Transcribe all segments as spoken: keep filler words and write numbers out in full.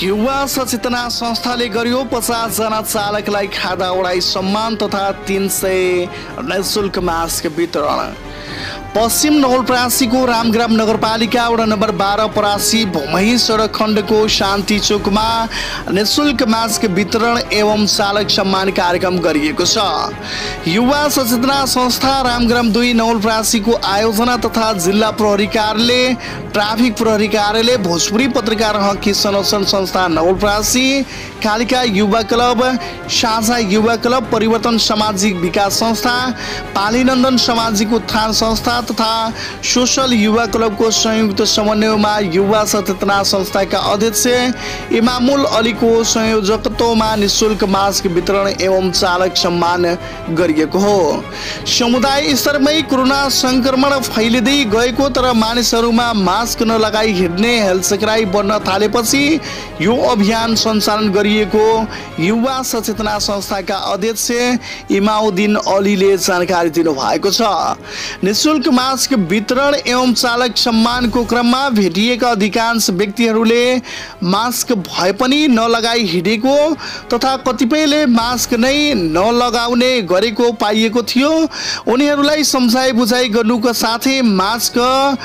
युवा सचेतना संस्थाले गर्यो पचास जना चालकलाई खादा उडाई सम्मान तथा तीन सय निःशुल्क मास्क वितरण। पश्चिम नवलपरासीको रामग्राम नगरपालिका वडा नम्बर बाह्र परासी भूमि सडकखण्डको शान्ति चोकमा निःशुल्क मास्क वितरण एवं चालक सम्मान कार्यक्रम गरिएको छ। युवा सचेतना संस्था रामग्राम दुई नवलपरासीको आयोजना तथा जिल्ला प्रहरी कार्यालय, ट्राफिक प्रहरी कार्यालय, भोजपुरी पत्रकार हक संरक्षण संस्था नवलपरासी, कालिका युवा क्लब, साझा युवा क्लब, परिवर्तन सामाजिक विकास संस्था, पालीनन्दन सामाजिक उत्थान संस्था तथा सोशल युवा क्लबको संयुक्त समन्वयमा युवा सचेतना संस्थाका अध्यक्ष इमामुल अलीको संयोजकत्वमा निःशुल्क मास्क वितरण एवं चालक सम्मान गरिएको हो। समुदाय स्तरमै कोरोना संक्रमण फैलिँदै गएको तर मानिसहरूमा मास्क नलगाई हिँड्ने हेलचक्राइ बढ्न थालेपछि यो अभियान सञ्चालन गरिएको युवा सचेतना संस्थाका अध्यक्ष इमाउद्दिन अलीले जानकारी दिनुभएको छ। निःशुल्क मास्क वितरण एवं चालक सम्मानको क्रममा भेटिएका अधिकांश व्यक्तिहरूले मास्क भए पनि नलगाई हिँडेको तथा कतिपयले मास्क नै नलगाउने गरेको पाइएको थियो। उनीहरूलाई सम्झाइ बुझाइ गर्नुको साथै मास्क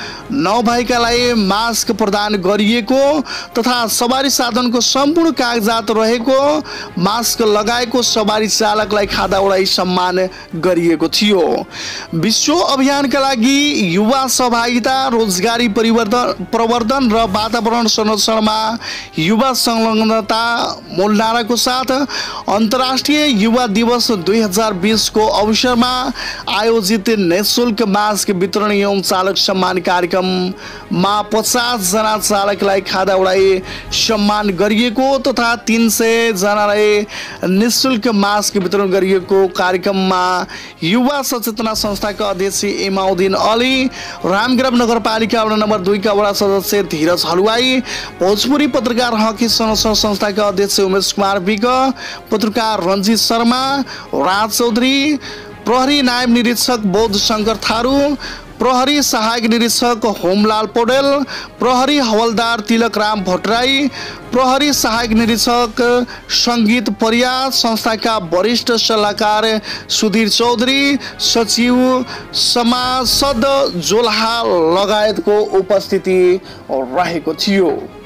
नभएकालाई मास्क प्रदान गरिएको तथा सवारी साधनको सम्पूर्ण कागजात रहेको मास्क लगाएको सवारी चालकलाई खादा उडाई सम्मान गरिएको थियो। विश्व अभियानका लागि युवा सहभागिता, रोजगारी परिवर्तन प्रवर्धन र वातावरण संरक्षणमा युवा संलग्नता मूल नाराको साथ अन्तर्राष्ट्रिय युवा दिवस दुई हजार बीस को अवसरमा आयोजित निःशुल्क मास्क वितरण एवं चालक सम्मान कार्यक्रममा पचास जना चालकलाई खादा उडाई सम्मान गरिएको तथा तीन सय जनालाई निःशुल्क मास्क वितरण गरिएको कार्यक्रममा युवा सचेतना संस्थाका अध्यक्ष इमाउद्दिन अली, रामग्राम नगरपालिका वडा नम्बर दुई का वडा सदस्य धीरज हलवाई, भोजपुरी पत्रकार हक संरक्षण संस्थाका अध्यक्ष उमेश कुमार विक, पत्रकार रञ्जित शर्मा, राज चौधरी, प्रहरी नायब निरीक्षक बौद्ध शंकर थारू, प्रहरी सहायक निरीक्षक होमलाल पौडेल, प्रहरी हवलदार तिलक राम भट्टराई, प्रहरी सहायक निरीक्षक संगीत परिया, संस्थाका वरिष्ठ सल्लाहकार सुधीर चौधरी, सचिव समासद जोल्हा लगायतको उपस्थिति रहेको थियो।